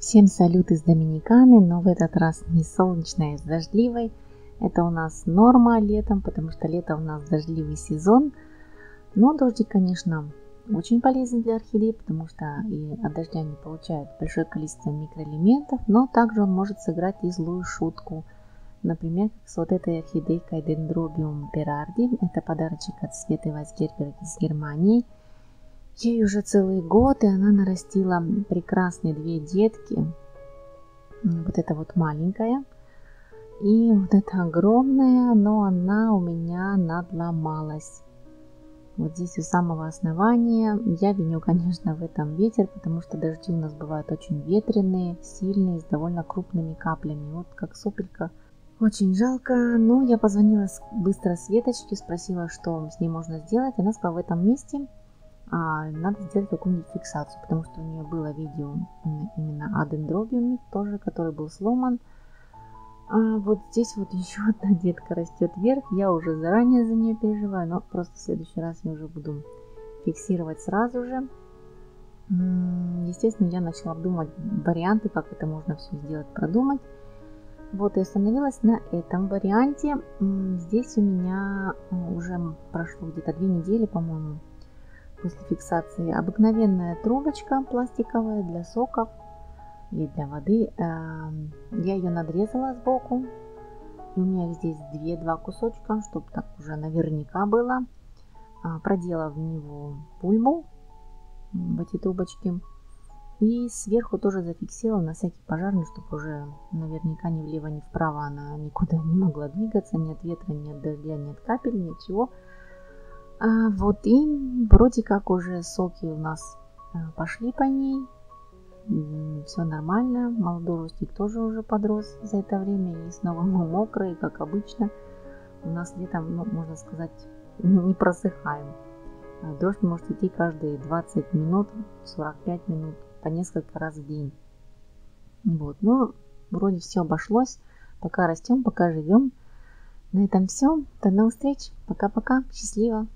Всем салют из Доминиканы, но в этот раз не солнечной, а с дождливой. Это у нас норма летом, потому что лето у нас дождливый сезон. Но дождик, конечно, очень полезен для орхидей, потому что и от дождя они получают большое количество микроэлементов, но также он может сыграть и злую шутку. Например, с вот этой орхидейкой Dendrobium Berardi. Это подарочек от Светы Вайсгерберг из Германии. Ей уже целый год, и она нарастила прекрасные две детки. Вот эта вот маленькая и вот эта огромная, но она у меня надломалась. Вот здесь у самого основания. Я виню, конечно, в этом ветер, потому что дожди у нас бывают очень ветреные, сильные, с довольно крупными каплями. Вот как сопелька. Очень жалко, но я позвонила быстро Светочке, спросила, что с ней можно сделать. Она сказала, в этом месте надо сделать какую-нибудь фиксацию, потому что у нее было видео именно о дендробиуме тоже, который был сломан. Вот здесь вот еще одна детка растет вверх. Я уже заранее за нее переживаю, но просто в следующий раз я уже буду фиксировать сразу же. Естественно, я начала обдумывать варианты, как это можно все сделать, продумать. Вот и остановилась на этом варианте. Здесь у меня уже прошло где-то 2 недели, по-моему, после фиксации. Обыкновенная трубочка пластиковая для соков или для воды. Я ее надрезала сбоку. И у меня их здесь два кусочка, чтобы так уже наверняка было. Продела в него бульбу, в эти трубочки. И сверху тоже зафиксировала на всякий пожарный, чтобы уже наверняка ни влево, ни вправо она никуда не могла двигаться. Ни от ветра, ни от дождя, ни от капель, ничего. Вот и вроде как уже соки у нас пошли по ней. Все нормально. Молодой ростик тоже уже подрос за это время. И снова мы мокрые, как обычно. У нас летом, можно сказать, не просыхаем. Дождь может идти каждые 20 минут, 45 минут, по несколько раз в день. Вот, вроде все обошлось. Пока растем, пока живем. На этом все. До новых встреч. Пока-пока. Счастливо.